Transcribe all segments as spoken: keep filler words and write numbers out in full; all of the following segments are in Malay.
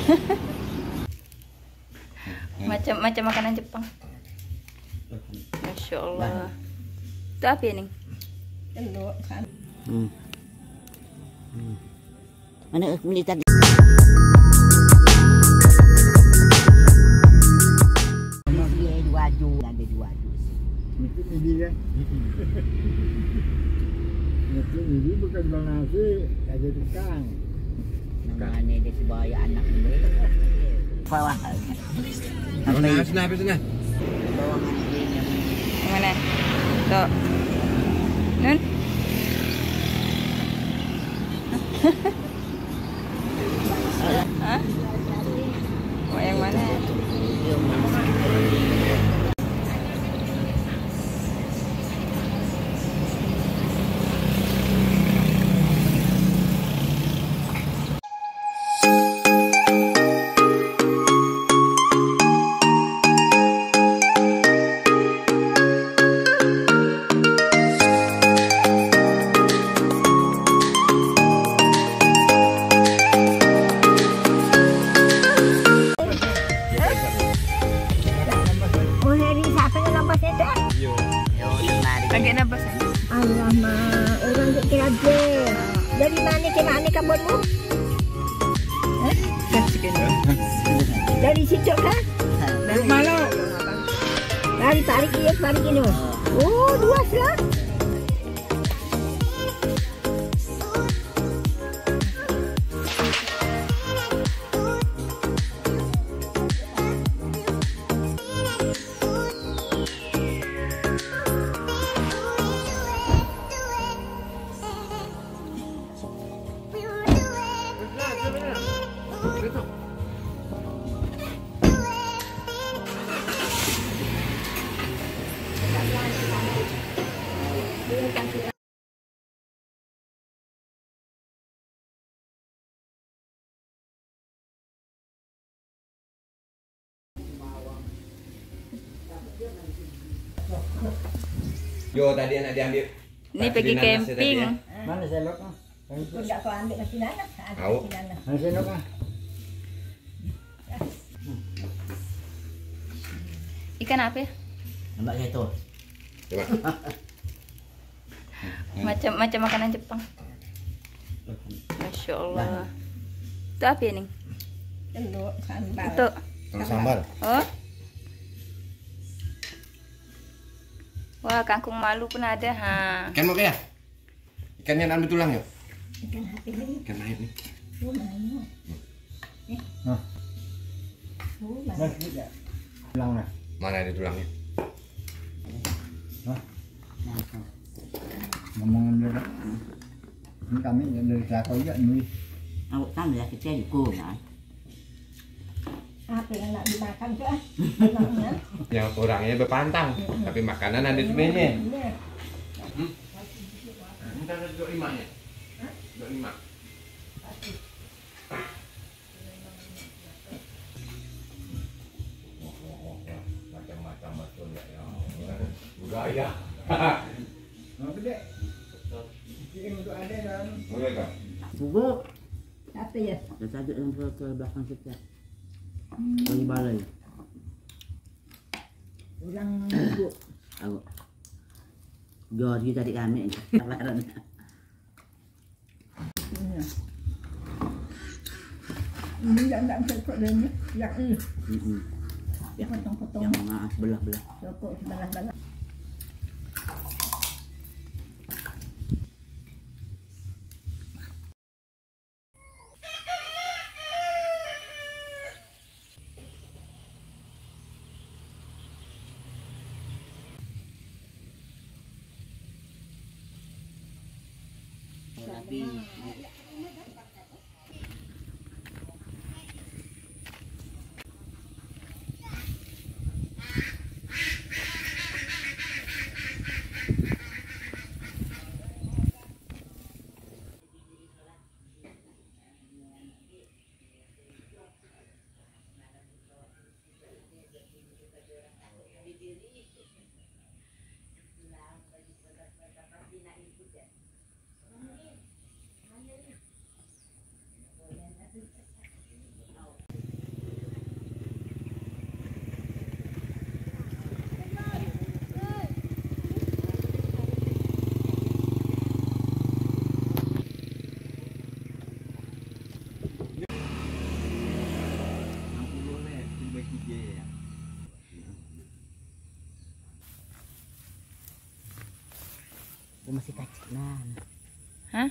Macam-macam makanan Jepang. Masya Allah. Itu apa ini? Telur kan. Hmm. Hmm. Mana beli tadi? Dia dua ju, ada dua ju. Itu ini kan. Itu ini bukan bang nasi, ada tukang. Mana dia sebaya anak dia. Bawah. Sana, sana, sana. Bawah mana dia. Yang mana? Tuh. Nun. Hah? Mau yang mana? Agak nabas ya? Alamak, orang duk kerja. Dari mana ke mana kabarmu? Eh? Dari situ kan? Dari mana? Dari tarik dia, tarik ini. Oh, dua lah. Yo, tadi anak diambil. Ini pergi camping. Mana sendok ah? Kau tak kau ambil nasi nanas? Tahu. Mana sendok ah? Ikan apa ya? Nampak itu. Coba. Macam-macam makanan Jepang. Masya Allah. Itu apa ini? Telur sambal. Itu. Telur sambal. Oh. Wah, kangkung malu pun ada, ha. Ikan mau ya? Ikannya ambil tulang ya? Ikan hati ni. Ikan air nih. Oh, mana? Eh. Hah? Oh, mana? Mana tidak? Tulang lah. Mana ada tulangnya? Hah? Ngomongin dia. Ini kami dari Jakarta juga nih. Awak kan dah kita juga kan. Apa yang nak dimakan tu ah? Benarnya. Yang orangnya berpantang, tapi makanan ada sebenarnya. Hmm? Ini ada dua lima ya? Dua lima. Macam-macam betul ya. Budaya. Apa dek? Ini untuk ada dalam. Boleh tak? Bubuk. Apa ya? Dah tajuk dalam ke belakang kita. Bagi balai. Orang bubuk. Awak. Jor kita di kami. Kabaran. Ini yang tak cocok dia ni. Yang ini. Hmm. Yang potong-potong. Yang maaf belah-belah. Cocok sebelah-belah. Tapi Itu masih kacik nah. Hah?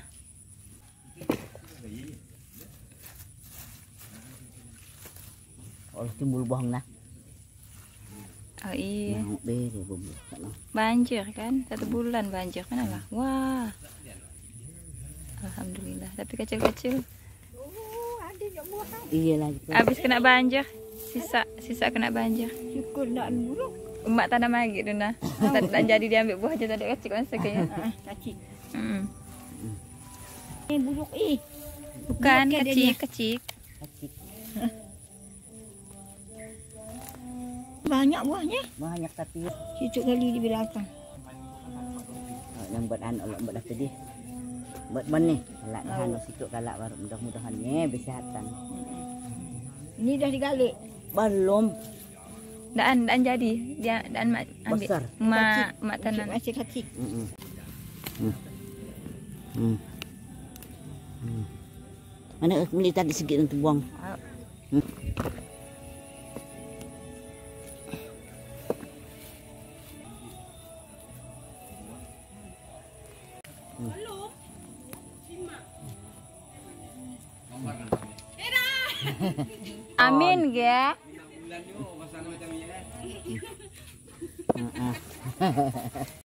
Oh timbul bohong nah. Oh iya. Mau beri bumbu. Banjir kan? Satu bulan banjir kan lah. Wah. Alhamdulillah. Tapi kecil-kecil. Oh, ada yang buah. Iya lagi. Habis kena banjir. Sisa sisa kena banjir. Syukur nak buruk. Emak tanam lagi tu nah. Tak, tak jadi diambil buah je tadi kecil kan sekaya. Ah, kacik. Hmm. Eh, buruk eh. Bukan Dia kecil, dia. kecil. Kacik. Banyak buahnya. Banyak tapi Cucuk kali di belakang. oh, yang buat anu buat dah tadi. Buat ban ni. Kalak anu situ kalak baru mudah-mudahan ni kesehatan. Ini dah digalik. Belum. Dan dan jadi dia dan mak ambil. Besar. Mak mak tanam. Masih kacik. Hmm. Hmm. Hmm. Hmm. Mana beli tadi sikit untuk buang. Hmm. Amin ya. Hmm.